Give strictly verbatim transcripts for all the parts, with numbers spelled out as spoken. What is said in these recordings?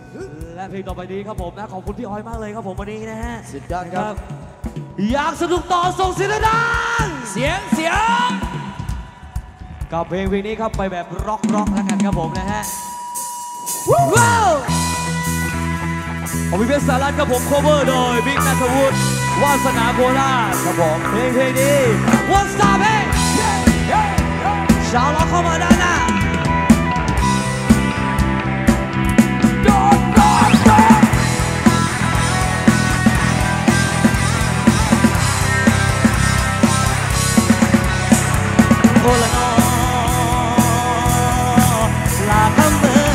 และเพลงต่อไปนี้ครับผมนะขอบคุณพี่ออยมากเลยครับผมวันนี้นะฮะสุดยอดครับอยากสนุกต่อส่งเสียงดังเสียงเสียงกับเพลงเพลงนี้ครับไปแบบร็อกร็อกแล้วกันครับผมนะฮะว้าวผมมีเพชรสารัตครับผม cover โดยบิ๊กนัทวุฒิวาสนาโคราชครับผมเพลงเพลงนี้ What's up เฮ้ชาวล็อกเข้ามาด้านหน้าโอละนอลาคำเอ่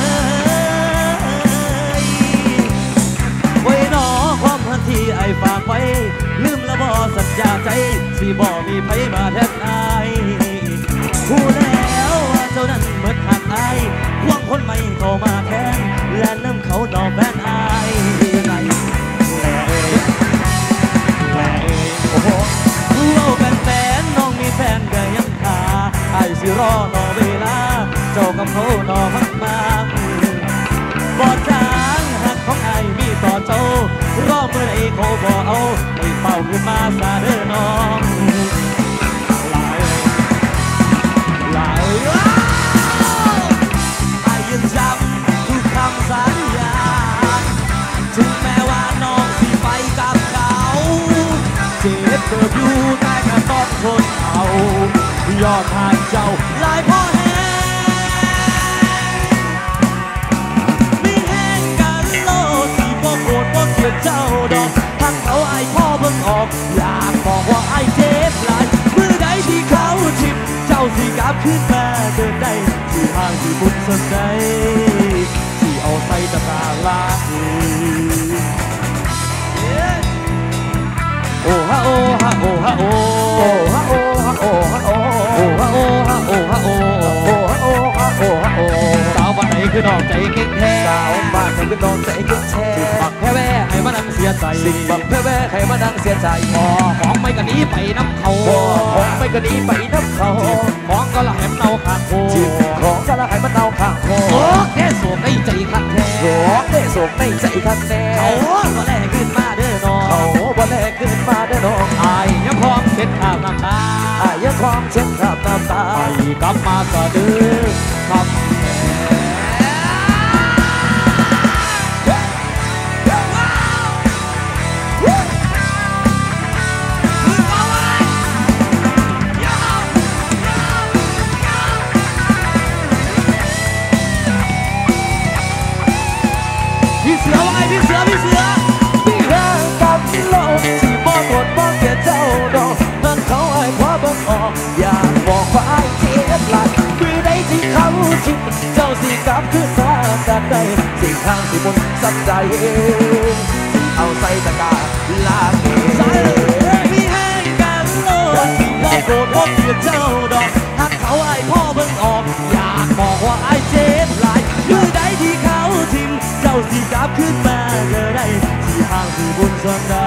ยไว้นอความพันที่ไอ้ฝากไว้ลืมละบ่สัญญาใจสิบ่มีไผมาแทนอายผู้แล้วว่าเจ้านั้นเหมือนหักอายควงคนใหม่เข้ามาแทนและน้ำเขาดอกแฟนอายไรแหล่เอ้ยแหล่เอ้ยโอ้โหเราเป็นแฟนน้องมีแฟนก็ยังขาไอ้สิรอนอเวลาเจ้ากับเขานอมันมาบ่จางหักของไอ้มีต่อเจ้ารอเมื่อไอ้เขาบ่เอาไอ้เป่าขึ้นมาซาเด้อน้องลายลายไอ้ยังจำทุกคำสัญญาถึงแม้ว่าน้องสิไปกับเขาเจ็บเกิดอยู่แต่ก็ต้องทนเอายอดทางเจ้าลายพ่อแห้มีแห้งกันโลสิบ่โกรธบ่เกลียดเจ้าดอกทั้งเขาไอ้พ่อเบิ่งออกอยากบอกว่าไอ้เจ็บหลายเมื่อใดที่เขาชิมเจ้าสิกลับขึ้นมาเดินได้ที่ทางที่บุญสนใจที่เอาใส่ตะกร้าลาโอ้ฮะโอ้ฮะโอ้ฮะโอ้โอ้ฮะโอ้ฮะโอ้ฮะโอ้โอ้ฮะโอ้ฮะโอ้ฮะโอ้โอ้ฮะโอ้ฮะโอ้ฮะโอ้สาวบ้านไหนคือน้องใจเก่งแท้สาวบ้านไหนคือน้องใจเก่งแท้บักแพ้แว่ให้มานั่งเสียใจสิ่งบักแพ้แว่ให้มานั่งเสียใจพอของไม่กันนี้ไปน้ำเขาของไม่กันนี้ไปน้ำเขาของก็ละแหมเน่าข้างโคของก็ละแหมมันเน่าข้างโคโอ้แค่โศกในใจข้างแท้โอ้แค่โศกในใจข้างแท้เขาบ่แลขึ้นมาเด้อน้องเขาบ่แลขึ้นมาเด้อน้องอายยังพร้อมเช็ดข้าวน้ำตาอายยังพร้อมเช็ดข้าวน้ำตาไอ้กลับมาสะดือครับพี่เสือว่าไงพี่เสือพี่เสือพี่แรงกับโลกที่บ่หมดบ่แก่เจ้าดอกนั่นเขาไอ้พ่อบังออกอยากบอกว่าไอ้เจ็บหลักคือได้ที่เขาชิมเจ้าสิกลับขึ้นมาจากใดสิ่งทางที่บนสักใจเอาใส่ตะกร้าลากเองใส่พี่แห้งกันโลกที่บ่โกรธบ่เกลียดเจ้าดอกถ้าเขาไอ้พ่อบังออกอยากบอกว่าไอ้เจ็บหลายคือได้ที่เขาชิมเจ้าสิกลับขึ้นมาเจอได้ที่ทางที่บุญส่วนใด